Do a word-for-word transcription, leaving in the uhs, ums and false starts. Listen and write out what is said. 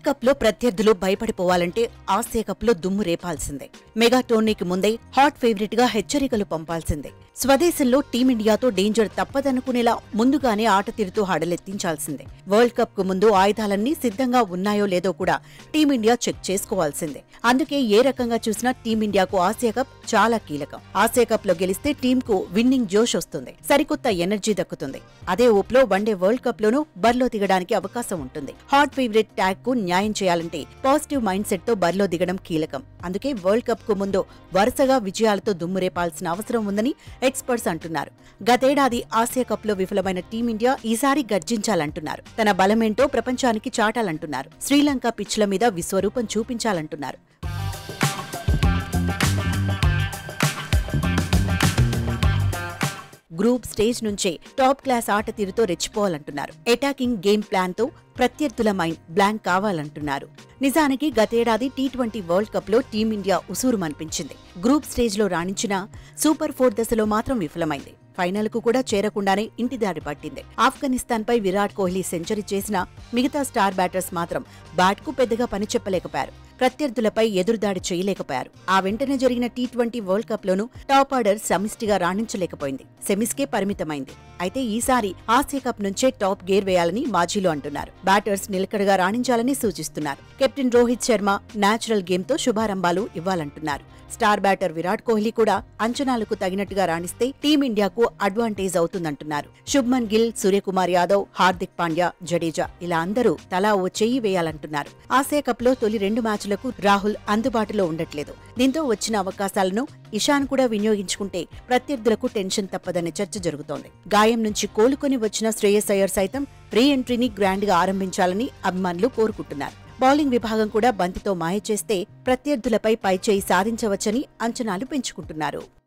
Cup లో ప్రత్యర్థులు భయపడిపోవాలంటే Asia cup లో దుమ్ము రేపాల్సిందే. మెగా టోర్నీకి ముందే హాట్ ఫేవరెట్ గా హెచ్చరికలు పంపాల్సిందే. స్వదేశంలో టీమిండియాతో డేంజర్ తప్పదనుకునేలా ముందుగానే ఆట తీరుతూ హడలెత్తించాల్సిందే. వరల్డ్ కప్ కు ముందు ఆయుధాలన్నీ సిద్ధంగా ఉన్నాయో లేదో కూడా టీమిండియా చెక్ చేసుకోవాల్సిందే. అందుకే ఏ రకంగా చూసినా టీమిండియాకు ఆసియా కప్ చాలా కీలకం. ఆసియా కప్ లో గెలిస్తే టీమ్ కు విన్నింగ్ జోష్ వస్తుంది, సరికొత్త ఎనర్జీ దక్కుతుంది. అదే ఊపులో వన్డే వరల్డ్ కప్ లోనూ బరిలో దిగడానికి అవకాశం ఉంటుంది. హాట్ ఫేవరెట్ ట్యాగ్ కు న్యాయం చేయాలంటే పాజిటివ్ మైండ్ సెట్ తో బరిలో దిగడం కీలకం. అందుకే వరల్డ్ కప్ కు ముందు వరుసగా విజయాలతో దుమ్మురేపాల్సిన అవసరం ఉందని ఎక్స్పర్ట్స్ అంటున్నారు. గతేడాది ఆసియా కప్ లో విఫలమైన టీమిండియా ఈసారి గర్జించాలంటున్నారు. తన బలమేంటో ప్రపంచానికి చాటాలంటున్నారు. శ్రీలంక పిచ్ల మీద విశ్వరూపం చూపించాలంటున్నారు. గ్రూప్ స్టేజ్ నుంచే టాప్ క్లాస్ ఆట తీరుతో రెచ్చిపోవాలంటున్నారు. అటాకింగ్ గేమ్ ప్లాన్ తో ప్రత్యర్థుల మైండ్ బ్లాంక్ కావాలంటున్నారు. నిజానికి గతేడాది టీ ట్వంటీ వరల్డ్ కప్ లో టీమిండియా ఉసూరుమనిపించింది. గ్రూప్ స్టేజ్ లో రాణించిన సూపర్ ఫోర్ దశలో మాత్రం విఫలమైంది. ఫైనల్ కు కూడా చేరకుండానే ఇంటిదారి పట్టింది. ఆఫ్ఘనిస్తాన్ పై విరాట్ కోహ్లీ సెంచరీ చేసిన మిగతా స్టార్ బ్యాటర్స్ మాత్రం బ్యాట్ కు పెద్దగా పని చెప్పలేకపోయారు. ప్రత్యర్థులపై ఎదురుదాడి చేయలేకపోయారు. ఆ వెంటనే జరిగిన టీ ట్వంటీ వరల్డ్ కప్ లోనూ టాప్ ఆర్డర్ సమిష్టిగా రాణించలేకపోయింది. సెమీస్కే పరిమితమైంది. అయితే ఈసారి ఆసియా కప్ నుంచే టాప్ గేర్ వేయాలని మాజీలు అంటున్నారు. బ్యాటర్స్ నిలకడగా రాణించాలని సూచిస్తున్నారు. Captain Rohit Sharma natural game తో శుభారంభాలు ఇవ్వాలంటున్నారు. స్టార్ బ్యాటర్ విరాట్ కోహ్లీ కూడా అంచనాలకు తగినట్టుగా రాణిస్తే టీమిండియాకు అడ్వాంటేజ్ అవుతుందంటున్నారు. శుభ్మన్ గిల్, సూర్యకుమార్ యాదవ్, హార్దిక్ పాండ్యా, జడేజా ఇలా అందరూ తలా ఓ చెయ్యి వేయాలంటున్నారు. ఆసియా కప్ లో తొలి రెండు మ్యాచ్లకు రాహుల్ అందుబాటులో ఉండట్లేదు. దీంతో వచ్చిన అవకాశాలను ఇషాన్ కూడా వినియోగించుకుంటే ప్రత్యర్థులకు టెన్షన్ తప్పదనే చర్చ జరుగుతోంది. గాయం నుంచి కోలుకొని వచ్చిన శ్రేయస్ అయ్యర్ సైతం రీ ఎంట్రీని గ్రాండ్ గా ఆరంభించాలని అభిమానులు కోరుకుంటున్నారు. బౌలింగ్ విభాగం కూడా బంతితో మాయ చేస్తే ప్రత్యర్థులపై పైచేయి సాధించవచ్చని అంచనాలు పెంచుకుంటున్నారు.